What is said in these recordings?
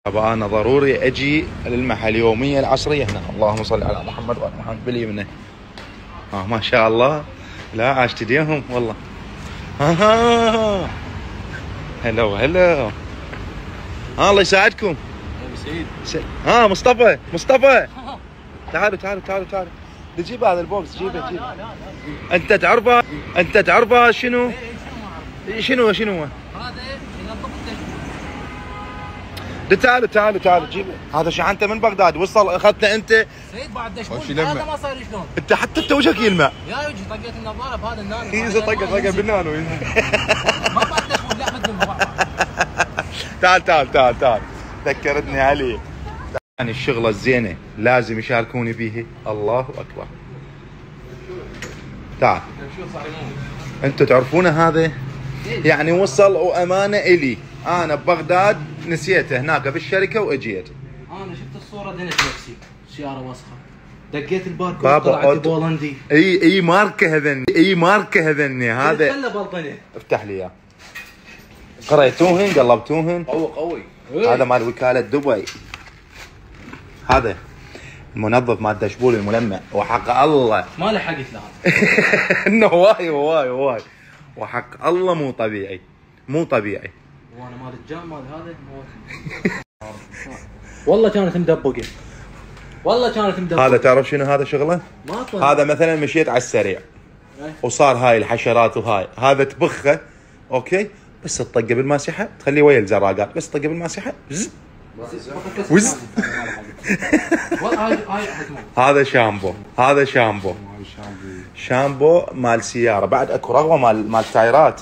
ابا انا ضروري اجي للمحل اليوميه العصريه هنا. اللهم صل على محمد وعلى محمد باليمنى. ما شاء الله. لا عاشت ايديهم والله. هلا هلا. الله يساعدكم. مصطفى تعالوا تجيب هذا البوكس. جيبه. انت تعرفه شنو هو؟ هذا ينظف الدشبورد. تعالوا جيبه. هذا شحنته من بغداد وصل اخذته انت سيد بعد دشبورد. هذا ما صار شلون؟ انت وجهك يلمع يا وجهي طقيت النظاره بهذا النانو. اذا طقه بالنانو. ما بعد دشبورد. لا بدل تعال ذكرتني عليه. يعني الشغله الزينه لازم يشاركوني فيه. الله اكبر. تعال انتوا تعرفون هذا يعني وصل وامانه الي. انا ببغداد نسيته هناك بالشركه واجيت. انا شفت الصوره دنت نفسي سياره وسخه. دقيت الباركود طلعت بولندي. اي ماركه هذني هذا. خله بلطني. افتح لي اياه. قريتوهن قلبتوهن. قوي. هذا مال وكاله دبي. هذا المنظف مال الدشبول الملمع وحق الله ما لحقت له انه واي وحق الله مو طبيعي. وانا مال الجام مال هذا والله كانت مدبقه. هذا تعرف شنو هذا شغله؟ هذا مثلا مشيت على السريع وصار هاي الحشرات وهاي هذا تبخه. اوكي بس تطقه بالماسحه تخليه ويا الزراقات. بس تطقه بالماسحه وز. هذا شامبو مال سياره. بعد اكو رغوه مال تايرات.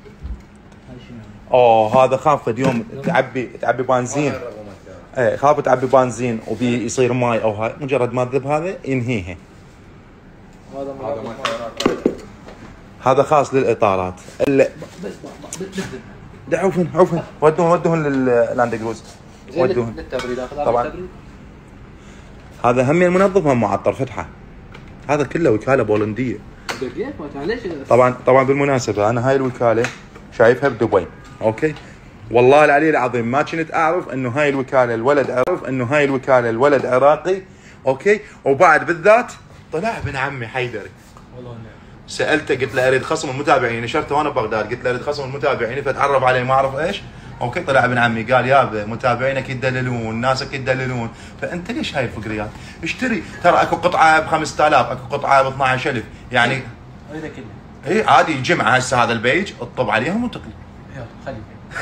هذا خاف اليوم تعبي بنزين. خاف تعبي بنزين وبي يصير ماي او هاي مجرد ما تذب هذا ينهيها. هذا خاص للاطارات. عفوا ودوهن لللاند كروز. ودوهن طبعا. هذا هم المنظف هم معطر فتحه. هذا كله وكاله بولنديه. طبعا بالمناسبه انا هاي الوكاله شايفها بدبي. اوكي والله العلي العظيم ما كنت اعرف انه هاي الوكاله الولد عراقي. اوكي وبعد بالذات طلع ابن عمي حيدري. والله سالته قلت له اريد خصم المتابعين. نشرته وانا ببغداد قلت له اريد خصم المتابعين فتعرف عليه ما اعرف ايش. اوكي طلع ابن عمي قال يابا متابعينك يدللون ناسك يدللون. فانت ليش هاي الفقريات؟ اشتري ترى اكو قطعه ب 5000 اكو قطعه ب 12000 يعني. هذا كله اي عادي جمعه هسه هذا البيج اطب عليهم وتقلي. يلا خلي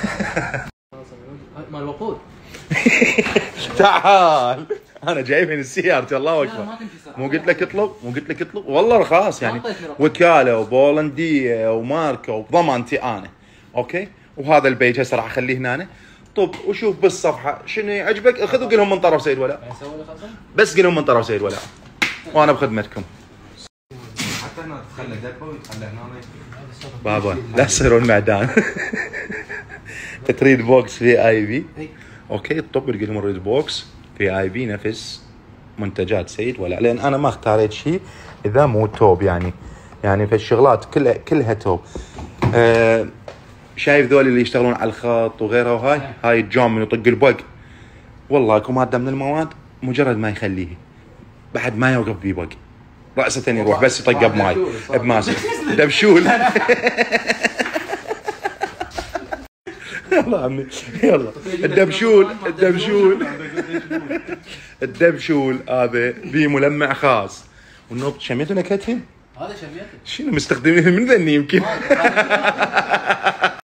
مال الوقود. تعال انا جايب من السيارة. الله اكبر. مو قلت لك اطلب والله رخاص يعني. وكاله وبولنديه وماركه وضمانتي انا. اوكي وهذا البيج هسه راح اخليه هنا. طب وشوف بالصفحه شنو يعجبك اخذ وقلهم من طرف سيد ولاء. بس قلهم من طرف سيد ولاء وانا بخدمتكم. حتى هنا تخلى دبه ويتخلى هنا بابا لا تصيرون معدان. تريد بوكس في اي بي. اوكي الطب تقول لهم نريد بوكس في اي بي نفس منتجات سيد ولا. لان انا ما اختاريت شيء اذا مو توب يعني في الشغلات كلها توب. شايف ذول اللي يشتغلون على الخط وغيرها هاي الجام من يطق البق. والله اكو ماده من المواد مجرد ما يخليه بعد ما يوقف بيه بق رأسه يروح بس يطقه بماي بماسك دبشول. يلا عمي يلا الدبشول هذا بيه ملمع خاص. والنوب شميته نكهتهم. هذا شميته شنو مستخدمين من ذني يمكن.